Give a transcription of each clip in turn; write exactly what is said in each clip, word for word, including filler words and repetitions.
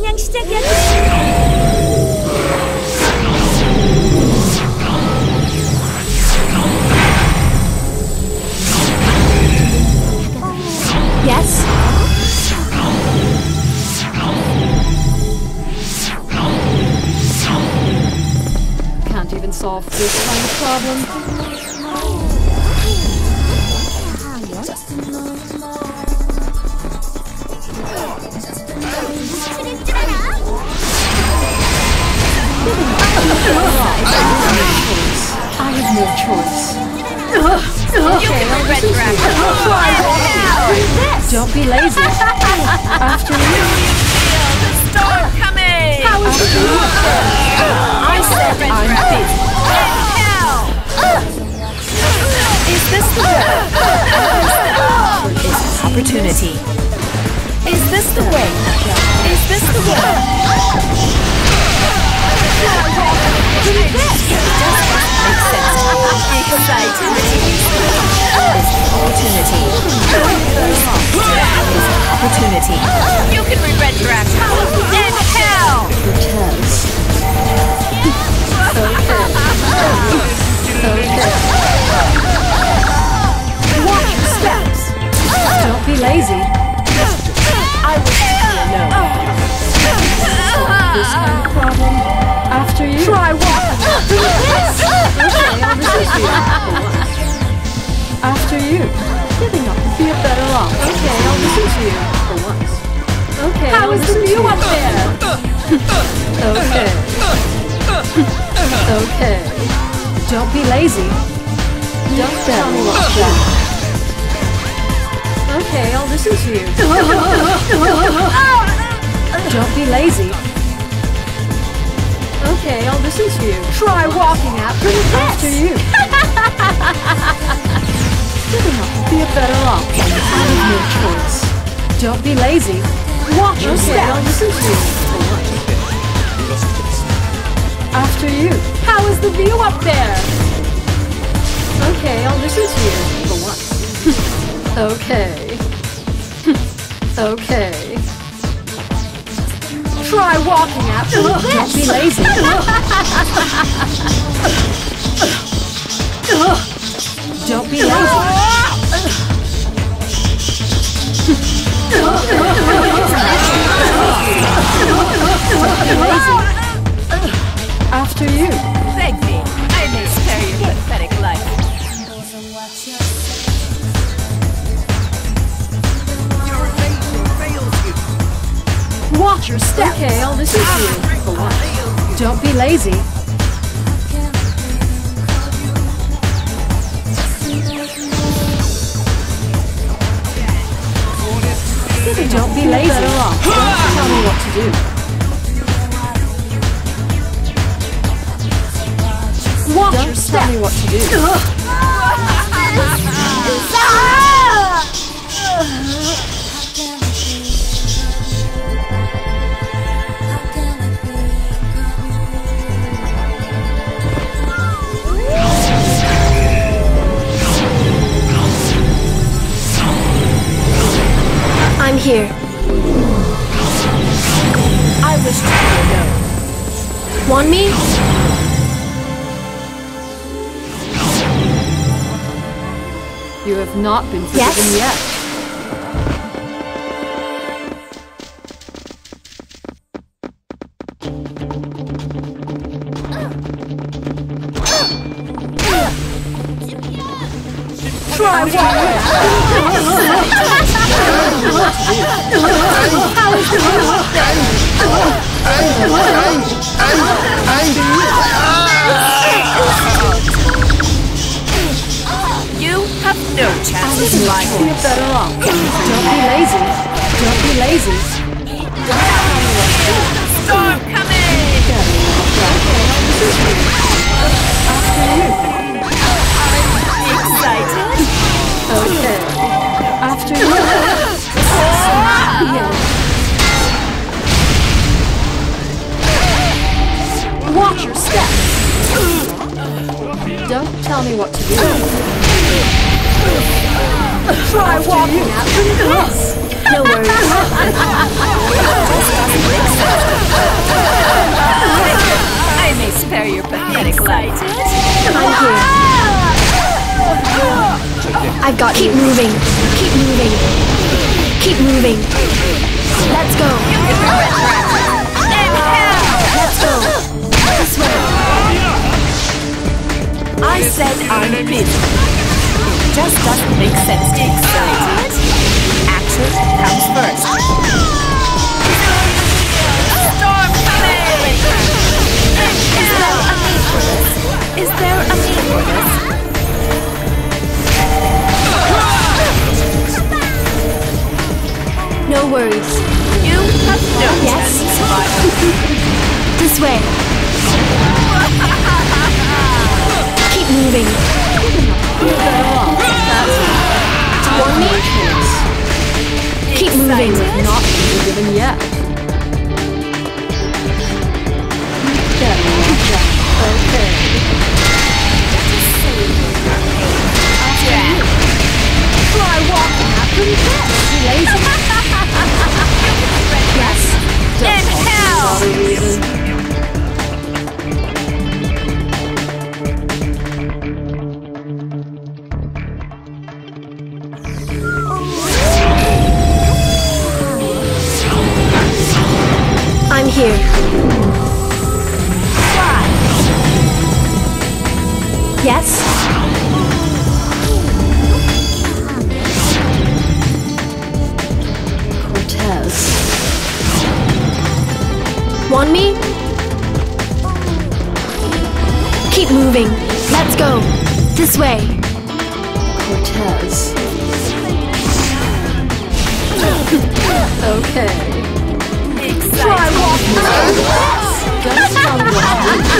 그냥 시작이야. Yes. Can't even solve this kind of problem. I have no choice. Okay, I'll red dragon. Don't be lazy. After you. Feel the storm coming. How is it? I said red I'm dragon. busy. Hell. Is this the way? Is this opportunity? Is this the way? Is this the way? This does not make sense. Excited. Is opportunity. Is opportunity. You can be red dragon. And hell. Pretends. Okay. Okay. Watch your steps. Don't be lazy. I will leave you alone. This kind of problem. After you. Try walking. Okay, I'll resist you. After you. Giving up would be a better off. Okay, I'll resist you. For once. Okay, How I'll is the resist view you. up there? Okay. Okay. Don't be lazy. Don't tell me what to do. Okay, I'll listen to you. Don't be lazy. Okay, I'll listen to you. Try walking after After you. Giving up would be a better option. I have no choice. Don't be lazy. Watch your Okay, I'll steps. listen to you. For once. After you. How is the view up there? Okay, I'll listen to you. For once. Okay. Okay. Try walking after Don't be lazy. Don't be lazy. After you. Thank me. I may spare your pathetic life. Watch your steps. Okay, I'll listen to you. For once. Don't be lazy. Don't be lazy. Don't tell me what to do. Watch Don't your tell me steps. what to do. I'm here. I wish to be alone. Want me? You have not been forgiven Yes? yet. Try walking. You have no chance Be of surviving. a better off. Don't be lazy. Don't be lazy. Storm coming! Excited? Okay. After you. Watch your steps. Don't tell me what to do. Try walking after this. No worries. Just doesn't make sense. Excited? I'm here. I've got Keep you. moving. Keep moving. Keep moving. Let's go. Let's go. This way. I said I'm busy. Just doesn't make sense. Excited? Action comes first. Storm coming! Is there a need for this? Is there a need for this? No worries. You have no Yes. chance to survive. This way. Keep moving. Want me? Keep moving. Excited? Not given yet. Okay. Jack. Try walking after this. You lazy. Yes. In hell! Not a reason. I'm here. Yes. Cortez. Want me? Keep moving. Let's go. This way. Cortez. Okay. Excited? Don't tell me what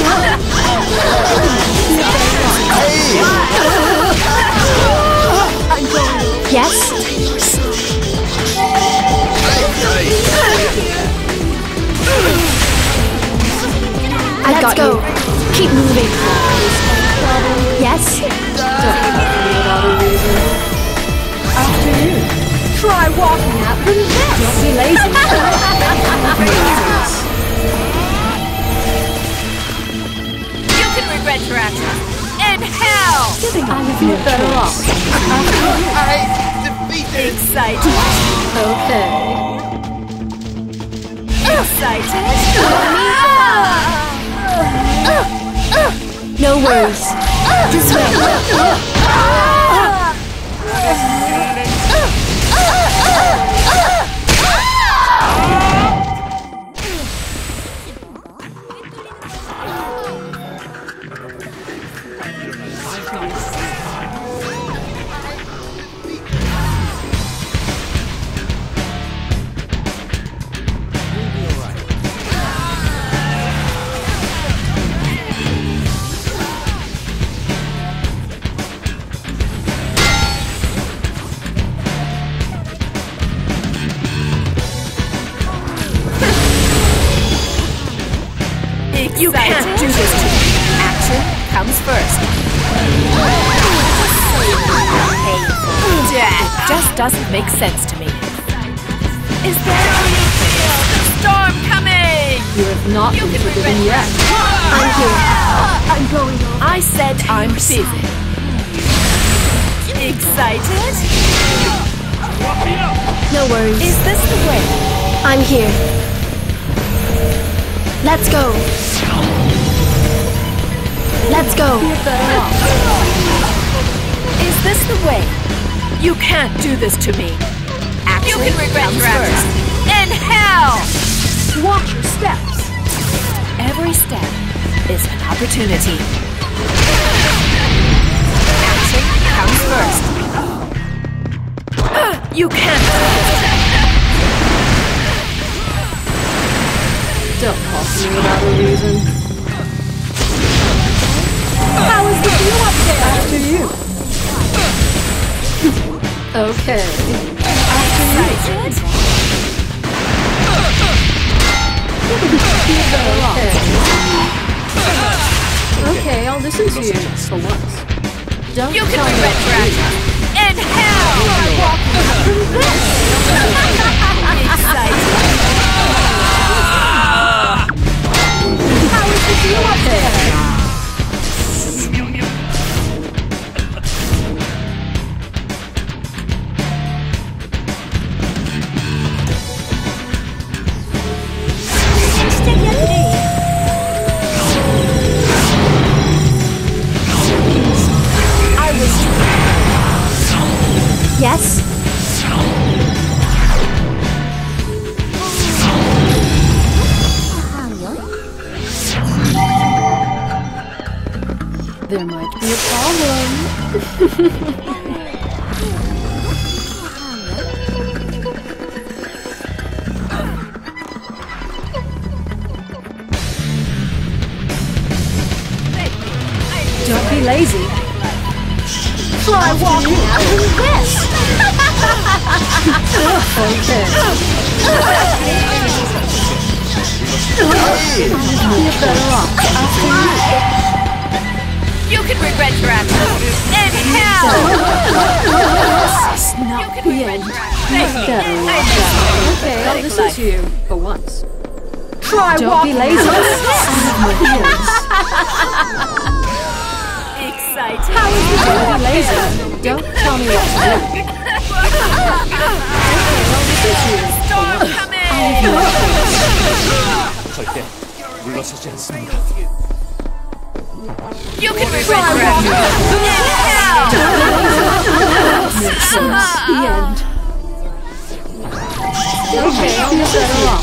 Yes. I've got go. You. Keep moving. Yes. Afternoon. Try walking out from this. Don't be lazy. You can regret your actions. In hell! I would be better off. Excited? Okay. Excited? No worries. This way. You can't do this to me. Action comes first. That just doesn't make sense to me. Is there a storm coming? You have not You been can forgiven regret. yet. I'm here. I'm going over. I said I'm busy. Excited? No worries. Is this the way? I'm here. Let's go. Let's go. Is this the way? You can't do this to me. Action you can regret your actions. In hell! Watch your steps. Every step is an opportunity. Action comes first. Uh, you can't do this. Don't talk to me without a reason. How is the view up there? After you. Okay. Excited? Okay. Okay, I'll listen to you for once. Don't You can tell me regret what your to do. actions. In hell! Excited? How is the view up there? There might be a problem. Don't be lazy. Try walking out in this. Okay. You're better off. You can regret your actions. In hell! This is not the end. You'd better watch out. Okay, I'll listen to you for once. Try Don't walking be lazy. out in this. Exciting. How is the Don't be lazy. Don't tell me what to do. Storm coming! 절대 물러서지 않습니다. You can regret your actions. In hell! This is the end. Okay, you're better off.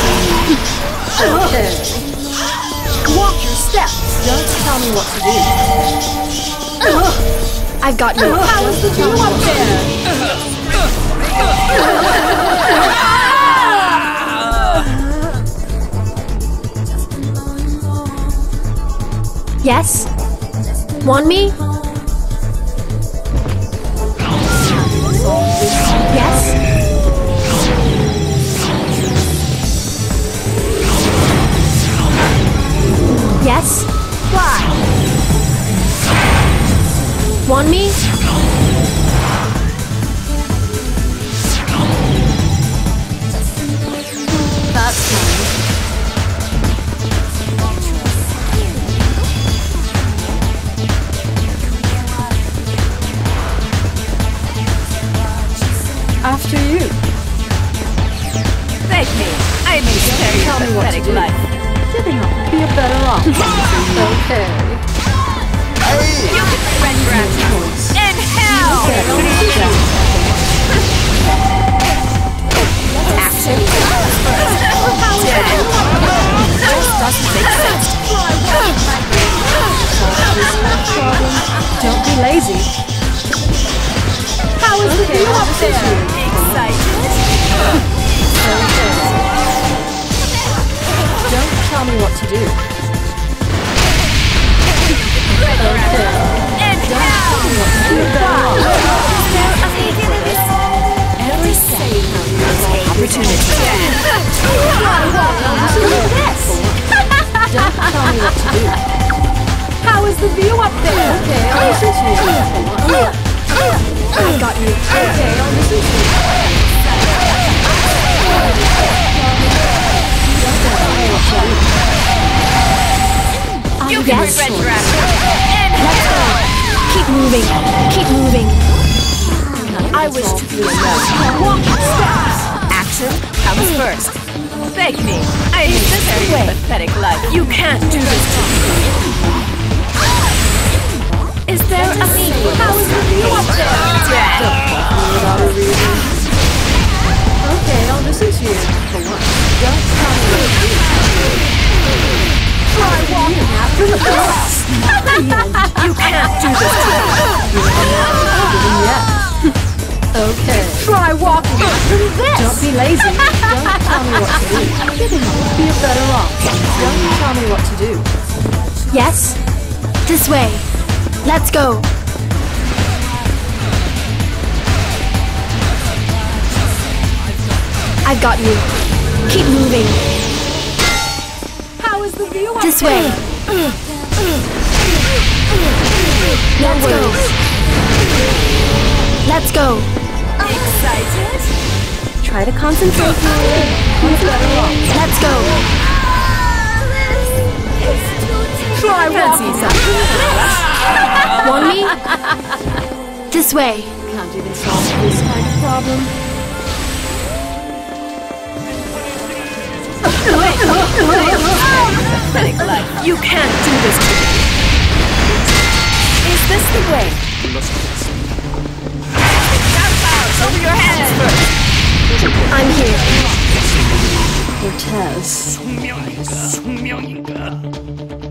Okay. walk your steps? Don't tell me what to do. I've got you. How is the view up there? Yes? Want me? Yes? Yes? Why? Want me? That's fine. After you. Thank me. I may spare Tell me your what to pathetic do. life. Giving up would be a better option. Okay. You can regret your actions. In hell! Action. This doesn't make sense. Don't be lazy. How is the view up there? Excited? Don't tell me what to do. In hell! Every second opportunity. Don't tell me what to do. How is the view up there? Okay, I'll listen to you. I got you. Okay, I'll listen to you. You can Yes. regret your actions. In hell! Keep moving. Keep moving. I wish to be alone. Walking steps. Action comes first. Beg me. I need to spare your pathetic life. You can't do this to me. Is there a need? How is the view up there? Dead. Without a reason. Okay, I'll listen to you for once. Don't tell me what to do. Try walking after the bus. You can't do this to me. Even yet. Okay. Try walking after this. Don't be lazy. Don't tell me what to do. Giving up would be a better option. Don't tell me what to do. Yes? This way. Let's go. I've got you. Keep moving. How is the view up This way. Let's go. Let's go. Excited? Try to concentrate. Let's go. Try walking something. Want me? This way. Can't even solve this kind of problem. Pathetic life. You can't do this to me. Is this the way? Shout out over your heads first. I'm here. Cortez. 숙명인가? 숙명인가?